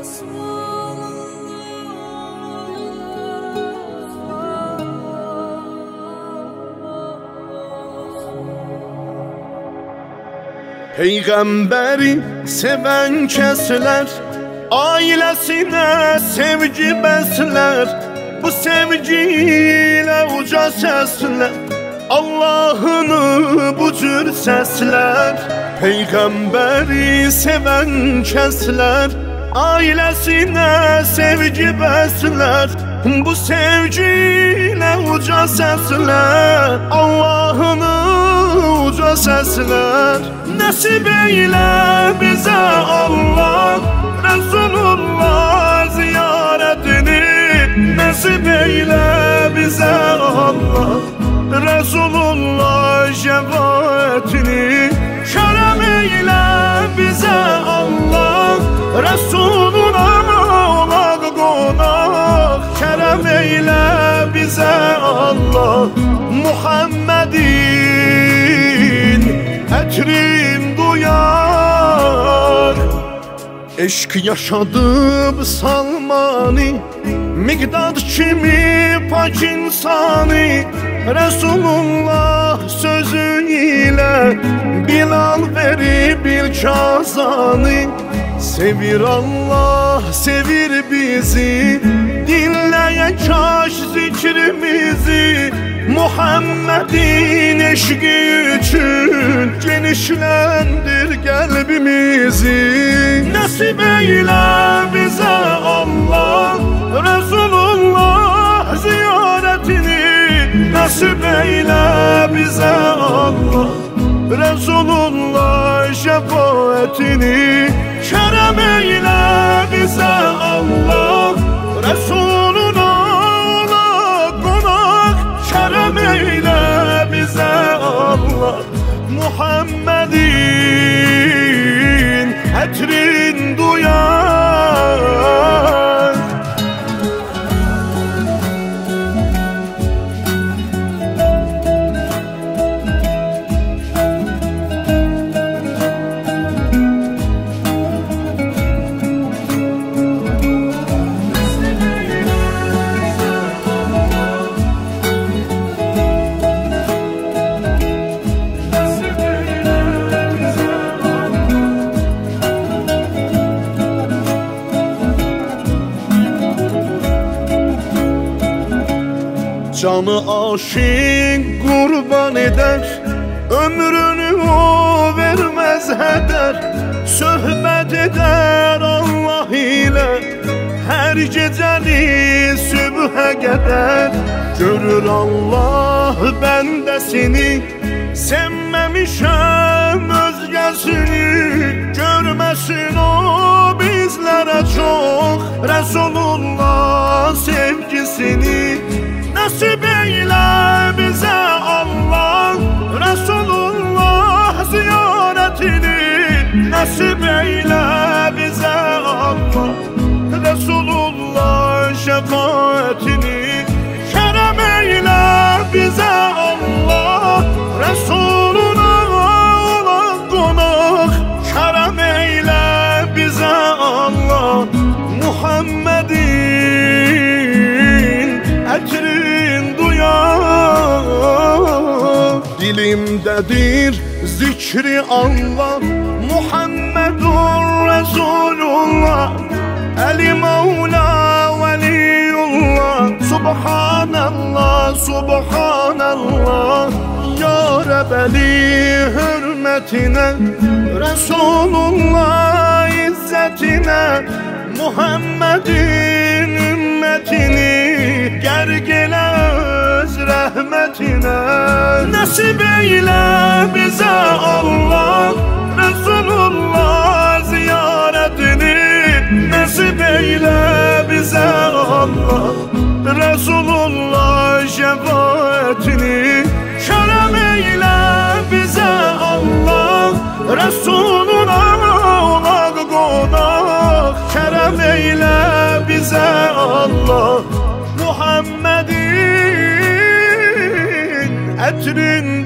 Peyğəmbəri sevən kəslər ailəsinə sevgi bəslər. Bu sevgi ilə uca səslər Allah'ını bu cür səslər. Peyğəmbəri sevən kəslər ailəsinə sevgi bəslər. Bu sevgi ilə uca səslər Allah'ını uca səslər. Nəsib eylə bizə Allah Resulullah ziyarətini. Nəsib eylə bizə Allah Resulullah şəfaətini. Kərəm eylə bizə Allah Resuluna olaq qonaq. Kərəm eylə bizə Allah Muhammedin ətrin duyar. Eşq yaşadım Salmani, Miqdad kimi pak insani. Resulullah sözü ilə Bilal verib bir kazanı. Sevir Allah, sevir bizi, dinləyə kaş zikrimizi. Muhammedin eşqi üçün genişləndir qəlbimizi. Nəsib eylə bizə Allah Resulullah ziyarətini. Nəsib eylə bizə Allah Resulullah şəfaətini. Kərəm eylə bizə Allah Resuluna olaq qonaq. Kərəm eylə bizə Allah Muhammedin ətrin duyar. Canı aşık qurban edər, ömrünü o verməz hədər. Söhbət edər Allah ilə hər gecəni sübhə qədər. Görür Allah bəndəsini, sevməmişəm özgəsini. Görməsin o bizlərə çox Resulullah sevgisini. Nəsib eylə bizə Allah Resulullah ziyarətini. Nəsib eylə bizə Allah Resulullah şəfaətini. Kərəm eylə bizə Allah Resuluna olaq qonaq. Kərəm eylə bizə Allah Muhammedin ətrin duyar. Dilimdədir zikri Allah Muhammedur Resulullah. Əli Mevla Veliyullah. Subhanallah, Subhanallah. Ya Rəbəli hürmətinə, Resulullah izzətinə, Muhammedin ümmətini gərq elə öz rəhmətinə. Nəsib eylə bizə Allah Resulullah ziyarətini. Nəsib eylə bizə Allah Resulullah şəfaətini. Kərəm eylə bizə Allah Resuluna olaq qonaq. Kərəm eylə bizə Allah Muhammedin ətrin